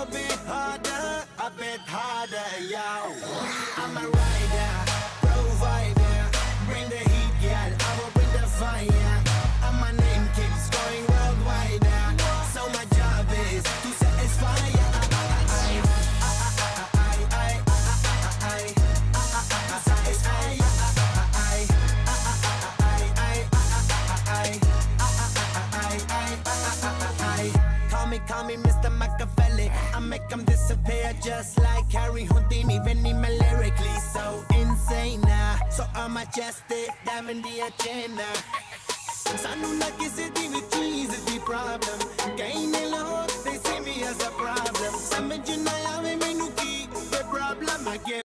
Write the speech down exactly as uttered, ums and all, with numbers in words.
bit harder, a bit harder, yo. I'm a rider, provider, bring the heat, girl, I will bring the fire. And my name keeps going worldwide, so my job is to satisfy ya. Call me, call me Mister Machiavelli. I make them disappear just like Harry Houdini. Veni me lyrically so insane, uh. So I'm majestic, diamond the agenda. Sanu na kisi di with cheese is the problem. Kain lo, they see me as a problem. Samajh na aave mainu ki the problem again.